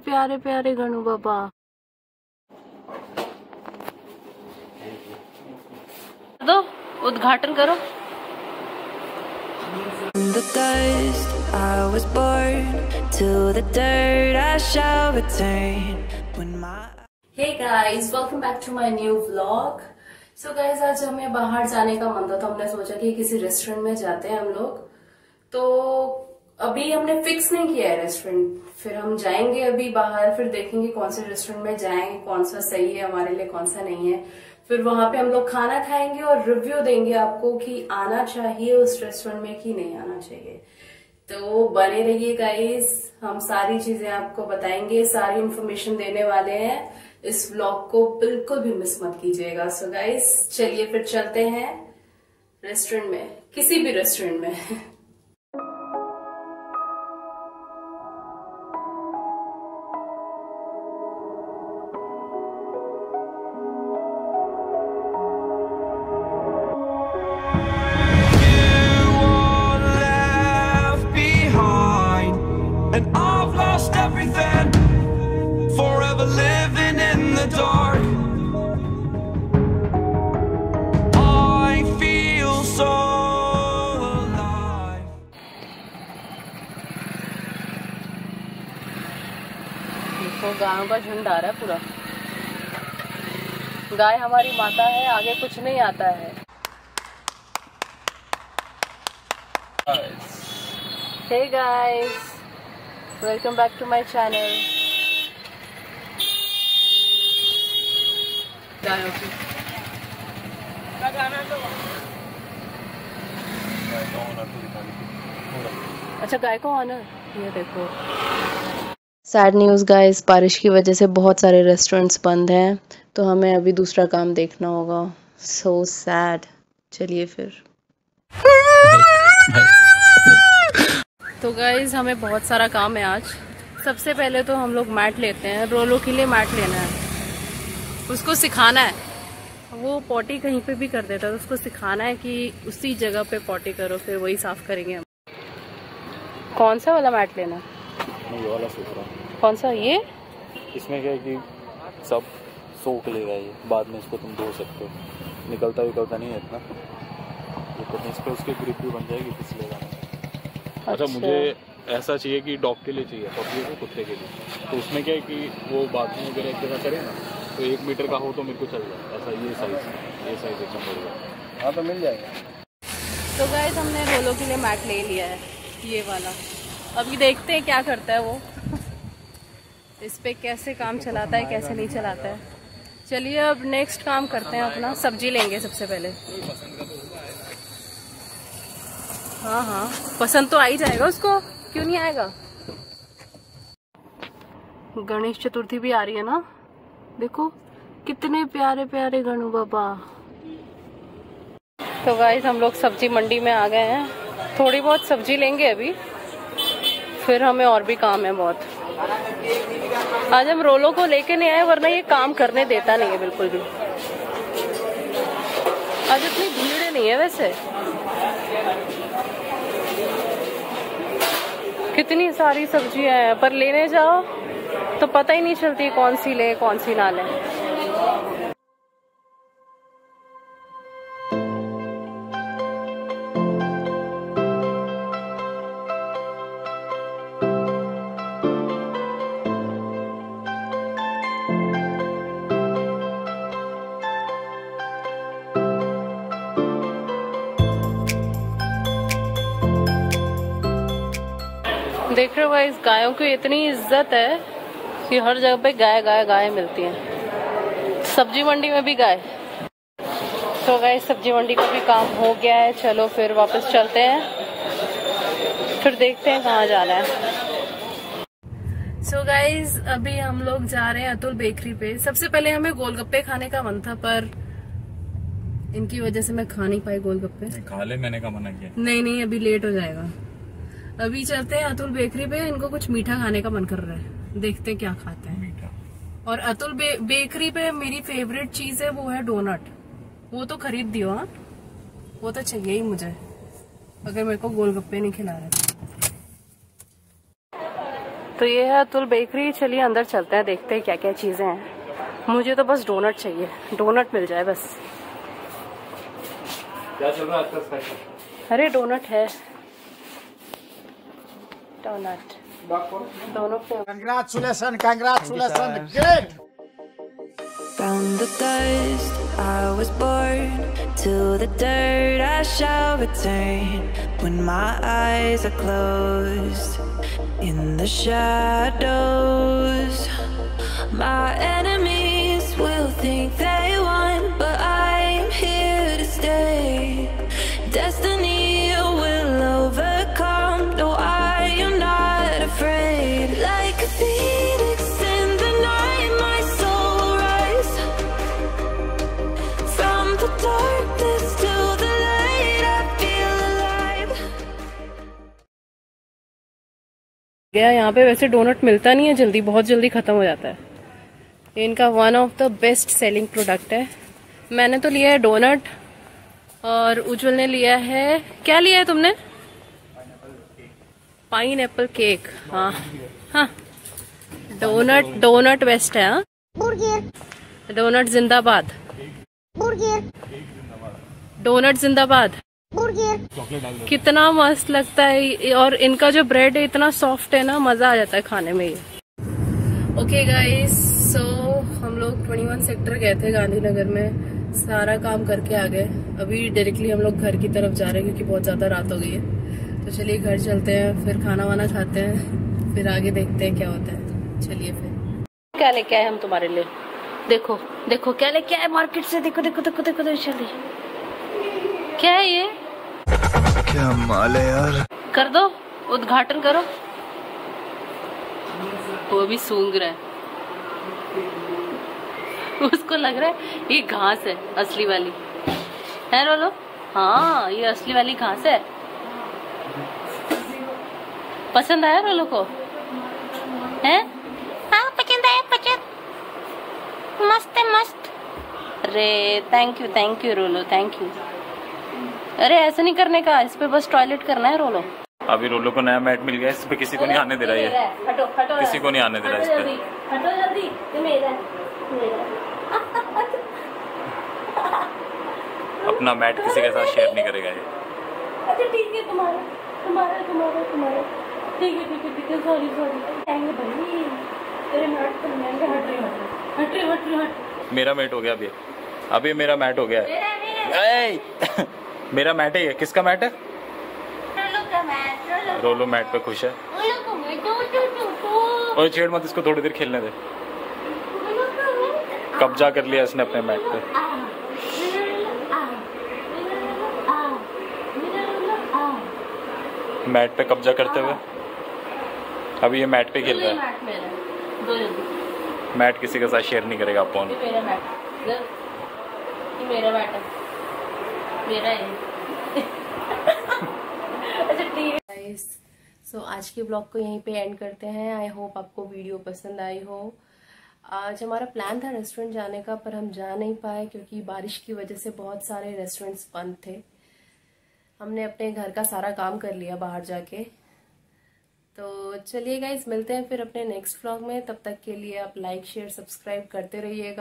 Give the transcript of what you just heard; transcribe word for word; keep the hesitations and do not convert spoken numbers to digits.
प्यारे प्यारे गणू बाबा। दो उद्घाटन करो। The dust I was born, to the dirt I shall return when my Hey guys, welcome back to my new vlog. So guys, आज हमें बाहर जाने का मन था तो हमने सोचा कि किसी रेस्टोरेंट में जाते हैं हम लोग। तो अभी हमने फिक्स नहीं किया है रेस्टोरेंट, फिर हम जाएंगे अभी बाहर, फिर देखेंगे कौन से रेस्टोरेंट में जाएंगे, कौन सा सही है हमारे लिए, कौन सा नहीं है। फिर वहां पे हम लोग खाना खाएंगे और रिव्यू देंगे आपको कि आना चाहिए उस रेस्टोरेंट में कि नहीं आना चाहिए। तो बने रहिए गाइस, हम सारी चीजें आपको बताएंगे, सारी इन्फॉर्मेशन देने वाले हैं। इस व्लॉग को बिल्कुल भी मिस मत कीजिएगा। सो गाइस चलिए फिर चलते हैं रेस्टोरेंट में, किसी भी रेस्टोरेंट में। And I've lost everything, forever living in the dark. I feel so alive. देखो गायों का झुंड आ रहा है पूरा। गाय हमारी माता है, आगे कुछ नहीं आता है। Hey guys, welcome back to my channel. गायों की अच्छा गाय को आना, ये देखो। सैड न्यूज़ गाइस, बारिश की वजह से बहुत सारे रेस्टोरेंट्स बंद हैं, तो हमें अभी दूसरा काम देखना होगा। So sad. चलिए फिर। तो गाइज हमें बहुत सारा काम है आज। सबसे पहले तो हम लोग मैट लेते हैं, रोलो के लिए मैट लेना है, उसको सिखाना है। वो पॉटी कहीं पे भी कर देता है, तो उसको सिखाना है कि उसी जगह पे पॉटी करो, फिर वही साफ करेंगे हम। कौन सा वाला मैट लेना? ये वाला सोच रहा हूँ। कौन सा? ये इसमें क्या है कि सब सोख लेगा ये, बाद में इसको तुम धो सकते हो, निकलता निकलता नहीं है इतना। तो इस पर उसकी ग्रिप भी बन जाएगी, फिसलेगा। अच्छा, अच्छा मुझे ऐसा चाहिए कि डॉग के लिए चाहिए, पपी को कुत्ते के लिए। तो उसमें क्या है कि वो बाथरूम वगैरह एक जगह करे ना, तो एक मीटर का हो तो मेरे को चल जाए। ऐसा ये साइज ये साइज एकदम बढ़िया। हाँ तो मिल जाएगा। तो गाइस हमने रोलो के लिए मैट ले लिया है, ये वाला। अभी देखते हैं क्या करता है वो। इस पे कैसे काम चलाता है, कैसे नहीं चलाता है। चलिए अब नेक्स्ट काम करते हैं अपना। सब्जी लेंगे सबसे पहले। हाँ हाँ पसंद तो आ ही जाएगा उसको, क्यों नहीं आएगा। गणेश चतुर्थी भी आ रही है ना, देखो कितने प्यारे प्यारे गणू बाबा। तो गाइस हम लोग सब्जी मंडी में आ गए हैं, थोड़ी बहुत सब्जी लेंगे अभी, फिर हमें और भी काम है बहुत। आज हम रोलो को लेके नहीं आए, वरना ये काम करने देता नहीं है बिल्कुल भी। आज इतनी भीड़ नहीं है वैसे। कितनी सारी सब्जियां हैं, पर लेने जाओ तो पता ही नहीं चलती कौन सी ले कौन सी ना ले। देख रहे हो गाइस, गायों की इतनी इज्जत है कि हर जगह पे गाय गाय गाय मिलती है। सब्जी मंडी में भी गाय। तो गाइस सब्जी मंडी का भी काम हो गया है, चलो फिर वापस चलते हैं, फिर देखते हैं कहाँ जाना है। सो so गाइस अभी हम लोग जा रहे हैं अतुल बेकरी पे। सबसे पहले हमें गोलगप्पे खाने का मन था, पर इनकी वजह से मैं खा नहीं पाई गोलगप्पे। खा ले, मैंने कहा मना किया। नहीं नहीं अभी लेट हो जाएगा। अभी चलते हैं अतुल बेकरी पे, इनको कुछ मीठा खाने का मन कर रहा है, देखते हैं क्या खाते हैं मीठा। और अतुल बे, बेकरी पे मेरी फेवरेट चीज है वो है डोनट, वो तो खरीद दियो। हाँ वो तो चाहिए ही मुझे, अगर मेरे को गोलगप्पे नहीं खिला रहे। तो ये है अतुल बेकरी। चलिए अंदर चलते हैं, देखते हैं क्या क्या चीजें हैं। मुझे तो बस डोनट चाहिए, डोनट मिल जाए बस। क्या चल रहा है आजकल स्पेशल? अरे डोनट है, डोनट दोनों पे। Congratulations, congratulations, good. From the dust I was born, to the dirt I shall return. When my eyes are closed, in the shadows, my enemies will think they won, but I'm here to stay. Destiny will overcome, no, I am not afraid. Like a phoenix in the night, my soul will rise. From the darkness to the light, I feel alive. गया यहाँ पे वैसे donut मिलता नहीं है जल्दी, बहुत जल्दी खत्म हो जाता है। ये इनका one of the best selling product है। मैंने तो लिया है डोनट और उज्जवल ने लिया है, क्या लिया है तुमने? Pineapple cake. हाँ हाँ, डोनट डोनट बेस्ट है। हाँ, डोनट जिंदाबाद, डोनट जिंदाबाद। कितना मस्त लगता है, और इनका जो ब्रेड है इतना सॉफ्ट है ना, मजा आ जाता है खाने में ये। ओके गाइस, सो हम लोग इक्कीस सेक्टर गए थे गांधीनगर में, सारा काम करके आ गए। अभी डायरेक्टली हम लोग घर की तरफ जा रहे हैं क्योंकि बहुत ज्यादा रात हो गई है। तो चलिए घर चलते हैं, फिर खाना वाना खाते हैं, फिर आगे देखते हैं क्या होता है। चलिए फिर। क्या लेके आए हम तुम्हारे लिए? देखो देखो क्या लेके आए मार्केट से, देखो देखो देखो देखो, देखो चलिए। क्या है ये? क्या माल है यार। कर दो, उद्घाटन करो। वो भी सूंघ रहा है, उसको लग रहा है ये घास है असली वाली, है रोलो? हाँ, ये असली वाली घास है। पसंद आया रोलो को? है? हाँ पसंद आया, पसंद, मस्त है मस्त। अरे thank you thank you Rolo, thank you. अरे ऐसा नहीं करने का, इस पे बस टॉयलेट करना है रोलो। अभी रोलो को नया मैट मिल गया, इस पे किसी को नहीं आने दे रहा है। हटो हटो, किसी को नहीं आने दे रहा है इस पे। हटो जल्दी, ये मेरा मेरा। अपना मैट किसी के साथ शेयर नहीं करेगा ये। अच्छा ठीक है, तुम्हारा तुम्हारा तुम्हारा तुम्हारा ठीक है ठीक है ठीक है, सॉरी सॉरी। आएंगे भाई, तेरे मैट पर महंगे। हट रही हट रही हट रही हट। मेरा मैट हो गया अभी, अभी मेरा मैट हो गया है। मेरा मैट है ये। किसका मैट है? रोलो मैट पे खुश है। और छेड़ मत इसको, थोड़ी देर खेलने दे। कब्जा कर लिया इसने अपने मैट पे। मैट पे कब्जा करते हुए अभी ये मैट पे खेल रहा है। मैट किसी के साथ शेयर नहीं करेगा अपन। ये मेरा मैट, ये मेरा मैट है, मेरा है। अच्छा ठीक है गाइस, सो आज के ब्लॉग को यहीं पे एंड करते हैं। आई होप आपको वीडियो पसंद आई हो। आज हमारा प्लान था रेस्टोरेंट जाने का, पर हम जा नहीं पाए क्योंकि बारिश की वजह से बहुत सारे रेस्टोरेंट्स बंद थे। हमने अपने घर का सारा काम कर लिया बाहर जाके। तो चलिए गाइस, मिलते हैं फिर अपने नेक्स्ट व्लॉग में। तब तक के लिए आप लाइक शेयर सब्सक्राइब करते रहिएगा।